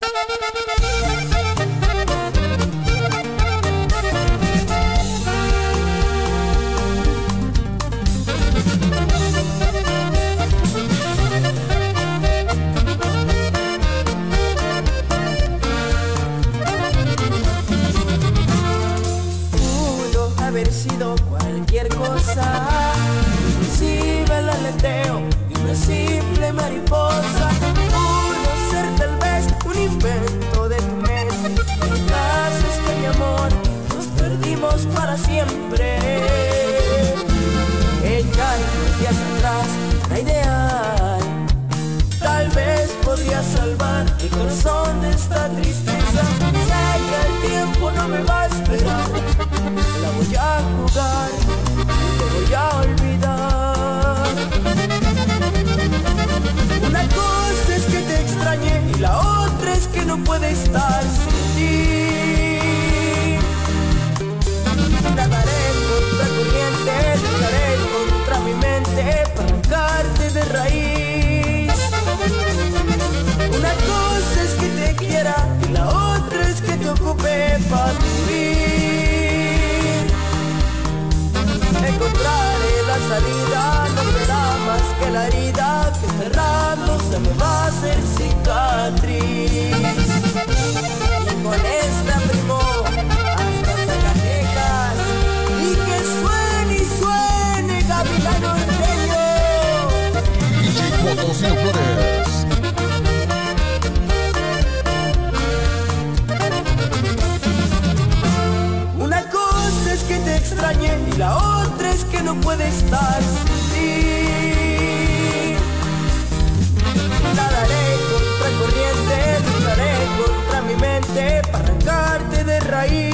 Haber sido cualquier cosa, inclusive el aleteo de una simple mariposa. Pudo ser tal vez un invento de tu mente. El caso es que mi amor nos perdimos para siempre. Ella y días atrás, la ideal, tal vez podría salvar mi corazón de esta tristeza. Sé que el tiempo no me va a esperar, la voy a jugar y te voy a olvidar. Una cosa es que te extrañe y la otra es que no puede estar sin ti. Nadaré contra corriente, lucharé contra mi mente para arrancarte de raíz. Una cosa es que te quiera y la otra es que te ocupe para vivir. Encontraré la salida, no será más que la herida que cerrando se me va a hacer cicatriz. Y con esta primo hasta Zacatecas, y que suene Gavilán Norteño. DJ Potosino Flores. Una cosa es que te extrañe y la otra es que no puede estar sin ti. Nadaré contra corriente, lucharé contra mi mente para arrancarte de raíz.